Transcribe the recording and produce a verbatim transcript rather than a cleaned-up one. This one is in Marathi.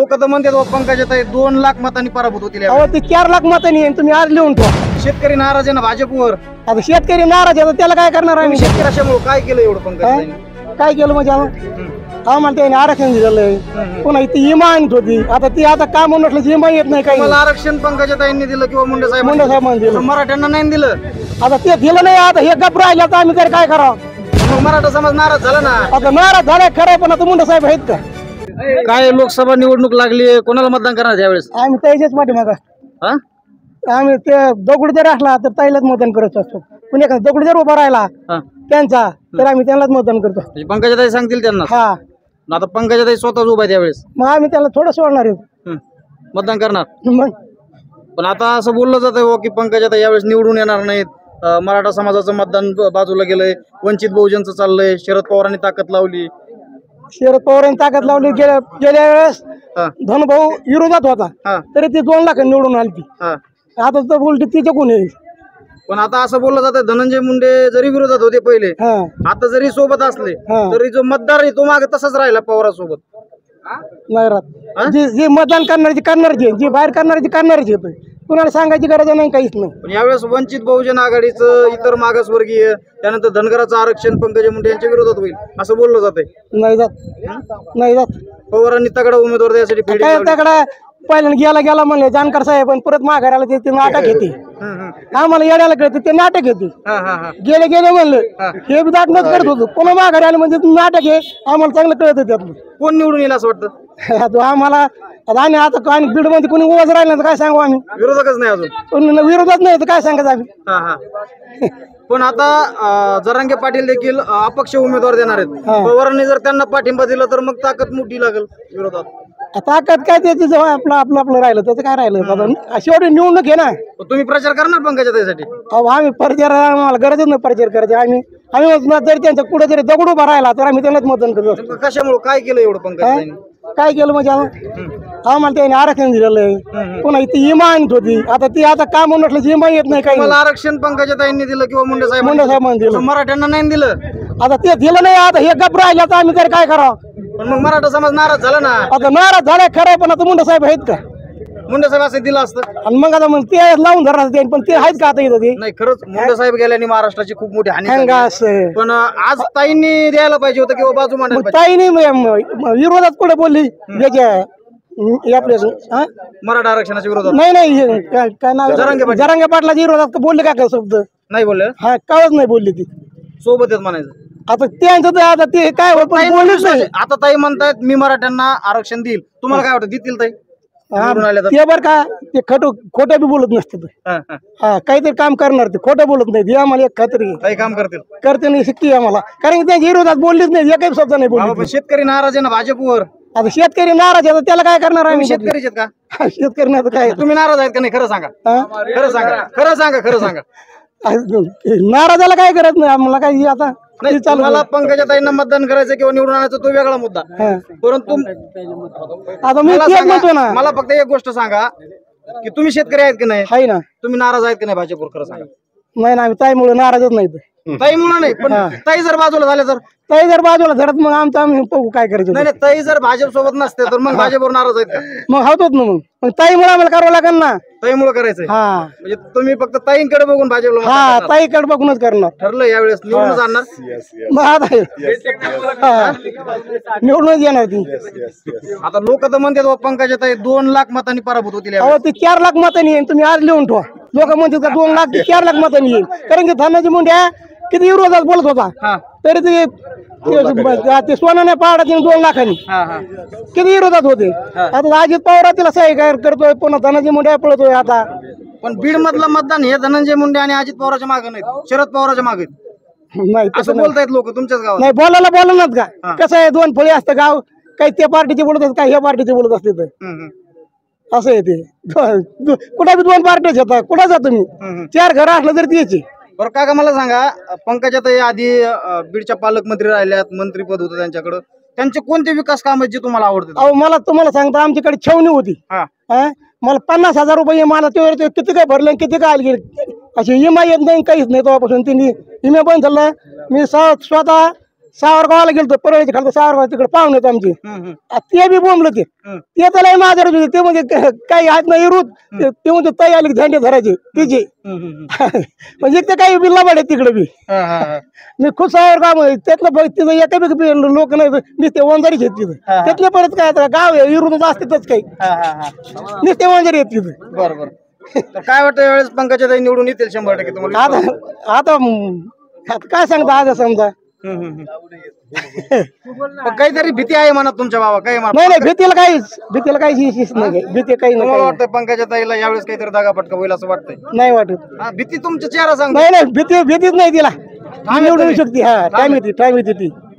लोक तर म्हणतात पंकजाताई दोन लाख मतांनी पराभूत होतील अहो ते चार लाख मतांनी तुम्ही आज लिहून ठेवा. शेतकरी नाराज आहे ना भाजपवर. आता शेतकरी नाराज आहे त्याला काय करणार आम्ही? शेतकऱ्यामुळे काय केलं एवढं पंकजाताईंनी? काय केलं म्हणजे आम्हाला आम्हाला त्याने आरक्षण दिलेलं पुन्हा इथे इमा आणत होती. आता ती आता काम म्हटलं इमा येत नाही काही. मला आरक्षण पंकजाताईंनी दिलं किंवा मुंडे साहेब मुंडे साहेबांनी दिलं, मराठ्यांना नाही दिलं. आता ते दिलं नाही. आता हे गप राहिलं तर आम्ही तरी काय करावं? मग मराठा समाज नाराज झाला ना. आता नाराज झालाय खरं, पण आता मुंडे साहेब आहेत का? काय लोकसभा निवडणूक लागली, कोणाला मतदान करणार यावेळेस? आम्ही त्याच्याच पाठीमाग हा आम्ही ते दगड जर असला तर ताईलाच मतदान करत असतो. कुणी एखादा दगड जर उभा राहिला हा. त्यांचा तर आम्ही त्यांनाच मतदान करतो. म्हणजे पंकजाताई सांगतील त्यांना. हा आता पंकजाताई स्वतःच उभा आहेत यावेळेस. मग आम्ही त्याला थोडं सोडणार आहे. हं. मतदान करणार. मग पण आता असं बोललं जात आहे की पंकजाताई यावेळेस निवडून येणार नाहीत. अं, मराठा समाजाचं मतदान ब- बाजूला गेलंय, वंचित बहुजनचं चाललंय, शरद पवारांनी ताकद लावली. शरद पवारांनी ताकद लावली. गेल्या गेल्या वेळेस हा धनभाऊ विरोधात होता हा तरी ती दोन लाख निवडून आली ती. हा आता तर बोलते तिच्या कोण आहे? पण आता असं बोललं जातं धनंजय मुंडे जरी विरोधात होते पहिले, हा आता जरी सोबत असले हा. तरी जो मतदार आहे तो मागे तसाच राहिला पवारासोबत. नाही हा? राहत. जी जी मतदान करणारी करणारची आहे, जी बाहेर करणारी करणारच येत. कुणाला सांगायची गरज नाही, काहीच नाही. पण यावेळेस वंचित बहुजन आघाडीचं, इतर मागासवर्गीय, त्यानंतर धनगराचं आरक्षण पंकजा मुंडे यांच्या विरोधात होईल असं बोललं जातंय. नाही जात नाही जात. पवारांनी तगडा उमेदवार द्यायसाठी काय फिल्डिंग लावली. त्याकडे पहिल्यांदा गेला गेला म्हणले जानकर साहेब, पण परत माघाराला ते ते नाटक घेते. हं, हं. आम्हाला येण्याला कळते ते नाटक घेते. हा, हा, हा. गेले गेले म्हणले हे बी दाटणच करत होतो. पुन्हा माघारी आले म्हणजे ते नाटक आहे. आम्हाला चांगलं कळत त्यातलं. कोण निवडून येईल असं वाटतं? आता आम्हाला आता आम्ही आता आणि बीड मध्ये कोणी उभाच राहिलं तर काय सांगू आम्ही? विरोधकच नाही अजून. कोणी विरोधात नाही तर काय सांगायचं आम्ही? हा हा पण आता अं, जरांगे पाटील देखील अं, अपक्ष उमेदवार देणार आहेत. हा. पवारांनी जर त्यांना पाठिंबा दिला तर मग ताकद मोठी लागेल विरोधात. ताकद काय त्याची जेव्हा आपलं आपलं आपलं राहिलं त्याचं काय राहिलं? आता शेवटी निवडणूक आहे ना. पण तुम्ही प्रचार करणार पंकजाताईसाठी? अहो आम्ही प्रचार आम्हाला गरजच नाही प्रचार करायची. आम्ही आम्ही जरी त्यांच्या पुढे जरी दगड उभा राहिला तर आम्ही त्यांनाच मतदान करतो. नेमकं कशामुळे काय केलं एवढं पंकजाताईंनी? काय केलं म्हणजे आम्हा- आम्हाला त्याने आरक्षण दिलेलं आहे. पुन्हा इथे इमा आणत होती. आता ती आता काम म्हटलं इमा येत नाही काही. मला आरक्षण पंकजाताईंनी दिलं किंवा मुंडे साहेब मुंडे साहेबांनी दिलं. मराठ्यांना नाही दिलं. आता ते दिलं नाही. आता हे गप राहिलं तर आम्ही तरी काय करावं? पण मग मराठा समाज नाराज झाला ना. आता नाराज झालाय खरं, पण आता मुंडे साहेब आहेत का? मुंडे साहेब असं दिलं असतं. आणि मग आता मग ते लावून धरणार ते, पण ते आहेत का आता इथं ते? नाही, खरंच मुंडे साहेब गेल्याने महाराष्ट्राची खूप मोठी हानी झाली. हंगा असं पण अं, आज ताईंनी द्यायला पाहिजे होतं किंवा बाजू मांडायला मग पाहिजे. ताईने म- म- विरोधात पुढे बोलली त्याच्या हे आपल्या हा? मराठा आरक्षणाच्या विरोधात नाही नाही हे काय काय नाव जरांगे पाटील. जरांगे पाटलाच्या विरोधात बोलले का काय शब्द? नाही बोलले, हा कावच नाही बोलली ती. सोबत येत म्हणायचं. आता त्यांचं तर आता ते काय होत ताईंना बोललीच विश्वास नाही. आहे. आता ताई म्हणतायत मी मराठ्यांना आरक्षण देईल. तुम्हाला काय वाटतं देतील ताई? हा, निवडून आल्या तर? ते बरं का ते खट खोटं बी बोलत नसते ते. हा, हा. हा काहीतरी काम करणार ते खोटं बोलत नाही. हे आम्हाला एक खात्री आहे. ताई काम करतील. करते नाही शिकती आम्हाला, कारण की त्यांच्या विरोधात बोललीच नाही. एकही शब्द नाही बाबा, पण बोलली. शेतकरी नाराज आहे ना भाजपवर. आता शेतकरी नाराज आहे तर त्याला काय करणार तुम्ही आम्ही? शेतकरीच आहेत का? शेतकरी नाही तर काय तुम्ही नाराज आहेत का नाही? खरं सांगा, हा? खरं सांगा, खरं सांगा, खरं सांगा. नाराजाला काय करत नाही आम्हाला काही. आता नाही, ते चालू तुम्हाला पंकजाताईंना मतदान करायचं किंवा निवडून आणायचं तो वेगळा मुद्दा. हा. परंतु आता मी मला तेच सांगा, म्हणतो ना. मला फक्त एक गोष्ट सांगा की तुम्ही शेतकरी आहेत की नाही? आहे ना. तुम्ही नाराज आहेत की नाही भाजपवर? खरं सांगा. नाही ना, आम्ही ताईमुळे नाराजच नाही. ताई मुळे नाही, पण ताई जर बाजूला झाले तर? ताई जर बाजूला धरत मग आमचं आम्ही बघू काय करायचं. नाही नाही, ताई जर भाजप सोबत नसते तर मग भाजपवर नाराज आहेत का? मग होतोच ना. मग मग ताईमुळे आम्हाला करावं लागेल ना. ताई मुळे करायचंय हा म्हणजे तुम्ही फक्त ताईंकडे बघून भाजपला मतदान हा करणार. ताईकडे बघूनच करणार. ठरलं यावेळेस निवडून जाणार. मग आता हा. निवडूनच येणार ती. आता लोक तर म्हणतात पंकजाताई दोन लाख मतांनी पराभूत होतील यावेळेस. अहो ते चार लाख मतांनी येईल. तुम्ही आज लिहून ठेवा. लोक म्हणतात का दोन लाख ते चार लाख मतांनी येईल. कारण की धनाजी मुंडे किती विरोधात बोलत होता हा तरी ते ते- ते सोनाने पाडा तिने दोन लाखांनी हा हा किती विरोधात होते. आता अजित पवार तिला सही काय करतोय, पुन्हा धनाजी मुंडे पळतोय. आता पण बीड मधलं मतदान हे धनंजय मुंडे आणि अजित पवारांच्या मागे नाहीत, शरद पवारांच्या मागे आहेत. नाही तसं असं नाही. बोलतायत लोक तुमच्याच गावात. नाही बोलायला बोलणार का? कसं आहे दोन फळी असतं गाव. काही त्या पार्टीचे बोलत असतात, काही ह्या पार्टीचे बोलत असते. तर हम्म, हम्म. असं आहे ते. कुठे बी दोन पार्ट्याच येतात. कुठं जा तुम्ही? हम्म. चार घर असलं तरी त्याची. बरं काका मला सांगा, पंकजाताई आधी अं, बीडच्या पालकमंत्री राहिल्यात, मंत्रीपद होतं त्यांच्याकडं. त्यांचे कोणते विकास काम आहेत जे तुम्हाला आवडतात? अहो मला तुम्हाला सांगता आमच्याकडे छावणी होती. हा हा? मला पन्नास हजार रुपये मला ते किती काय भरले किती काय आले अशी इमा येत नाही, काहीच नाही. तेव्हापासून तिने इमे पण झालं. मी स्व- स्वतः सावरगावाला गेलतो परळीच्या खालतो सावरगाव तिकडे पाहुणे होते आमचे हम्म, हम्म. आ, ते बी बोंबलं ते हम्म. ते त्याला माझ्या होते ते म्हणजे क- काही हात नाही रुत ते ते म्हणजे तई आली झेंडे धरायचे तिचे हम्म, हम्म, हम्म. म्हणजे ते काही बिल्ला पाडे तिकडे बी हा, हा, हा. मी खूप सावरगाव त्यातलं बघ तिथं एका बी लोक नाही नुसते वंजारी घेत तिथं हा, हा. त्यातले परत काय आता गाव आहे इरूनच असतेच काही हा, हा, हा. नुसते वंजारी येत तिथं बरं बरं तर काय वाटतं यावेळेस पंकजाताई निवडून येतील शंभर टक्के तुम्हाला आता विश्वास आहे? आता म, आता काय सांगता आज समजा हम्म, हम्म, हम्म. पण काहीतरी भीती आहे मनात तुमच्या बाबा काय म्हणा नाही नाही भीतीला काहीच भीतीला काहीच हिश- हिश नाही काही. भीती काही नाही तुम्हाला काही वाटतं पंकजाताईला यावेळेस काहीतरी दागा फटका होईल असं वाटतंय नाही वाटत हा भीती तुमचा चेहरा सांगतो नाही नाही भीती भीतीच नाही तिला ती निवडून येऊ शकते हा ठाम टाइम येते टाइम येते ती